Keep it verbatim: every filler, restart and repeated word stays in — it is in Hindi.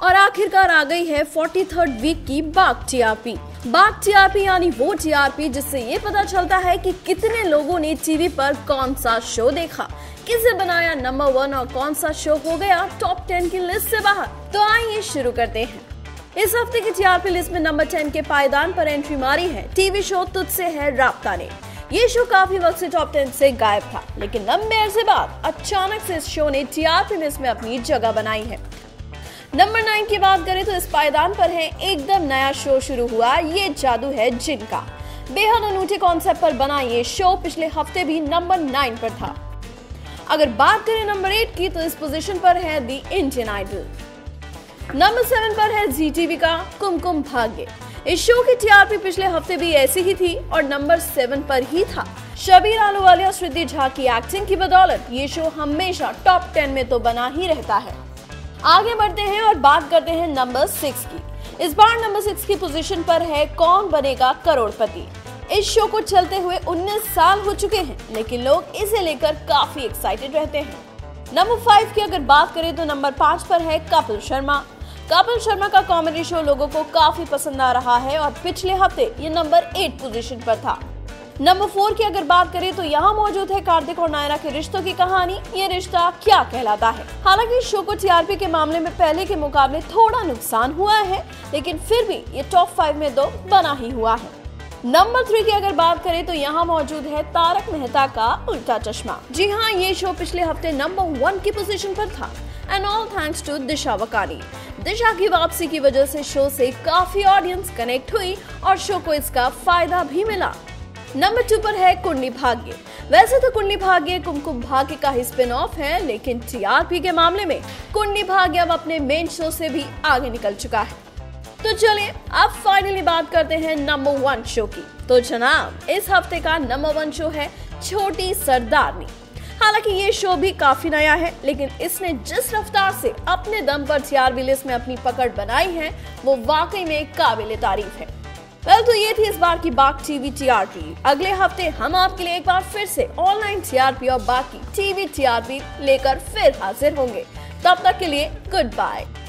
और आखिरकार आ गई है तैंतालीसवीं वीक की बार्क टीआरपी। बार्क टीआरपी यानी वो टीआरपी जिससे ये पता चलता है कि कितने लोगों ने टीवी पर कौन सा शो देखा, किसे बनाया नंबर वन और कौन सा शो हो गया टॉप टेन की लिस्ट से बाहर। तो आइए शुरू करते हैं। इस हफ्ते की टीआरपी लिस्ट में नंबर टेन के पायदान पर एंट्री मारी है टीवी शो तुझसे है राब्ता ने। ये शो काफी वक्त से टॉप टेन से गायब था, लेकिन लंबे अरसे बाद अचानक से इस शो ने टीआरपी लिस्ट में अपनी जगह बनाई है। नंबर नाइन की बात करें तो इस पायदान पर है एकदम नया शो शुरू हुआ, ये जादू है जिनका। बेहद अनूठे कॉन्सेप्ट पर बना ये शो पिछले हफ्ते भी नंबर नाइन पर था। अगर बात करें नंबर एट की तो इस पोजीशन पर है the Indian Idol. Number seven पर है जी टीवी का कुमकुम भाग्य। इस शो की टीआरपी पिछले हफ्ते भी ऐसी ही थी और नंबर सेवन पर ही था। शबीर आलूवालिया और श्रुति झा की एक्टिंग की बदौलत ये शो हमेशा टॉप टेन में तो बना ही रहता है। आगे बढ़ते हैं और बात करते हैं नंबर सिक्स की। इस बार नंबर सिक्स की पोजीशन पर है कौन बनेगा करोड़पति। इस शो को चलते हुए उन्नीस साल हो चुके हैं, लेकिन लोग इसे लेकर काफी एक्साइटेड रहते हैं। नंबर फाइव की अगर बात करें तो नंबर पाँच पर है कपिल शर्मा। कपिल शर्मा का कॉमेडी शो लोगों को काफी पसंद आ रहा है और पिछले हफ्ते ये नंबर एट पोजीशन पर था। नंबर फोर की अगर बात करें तो यहाँ मौजूद है कार्तिक और नायरा के रिश्तों की कहानी, ये रिश्ता क्या कहलाता है। हालांकि इस शो को टीआरपी के मामले में पहले के मुकाबले थोड़ा नुकसान हुआ है, लेकिन फिर भी ये टॉप फाइव में तो बना ही हुआ है। नंबर थ्री की अगर बात करें तो यहाँ मौजूद है तारक मेहता का उल्टा चश्मा। जी हाँ, ये शो पिछले हफ्ते नंबर वन की पोजीशन पर था and all thanks to Disha Vakani. Disha की वापसी की वजह से शो से काफी ऑडियंस कनेक्ट हुई और शो को इसका फायदा भी मिला। नंबर टू पर है कुंडली भाग्य। वैसे तो कुंडली भाग्य कुमकुम भाग्य का ही स्पिन ऑफ है, लेकिन टीआरपी के मामले में कुंडली भाग्य अब अपने मेन शो से भी आगे निकल चुका है। तो चलिए अब फाइनली बात करते हैं नंबर वन शो की। तो जनाब, इस हफ्ते का नंबर वन शो है छोटी सरदारनी। हालांकि ये शो भी काफी नया है, लेकिन इसने जिस रफ्तार से अपने दम पर टीआरपी लिस्ट में अपनी पकड़ बनाई है वो वाकई में काबिले तारीफ है। वेल तो ये थी इस बार की बार्क टीवी टीआरपी। अगले हफ्ते हम आपके लिए एक बार फिर से ऑनलाइन टीआरपी और बाकी टीवी टीआरपी लेकर फिर हाजिर होंगे। तब तक के लिए गुड बाय।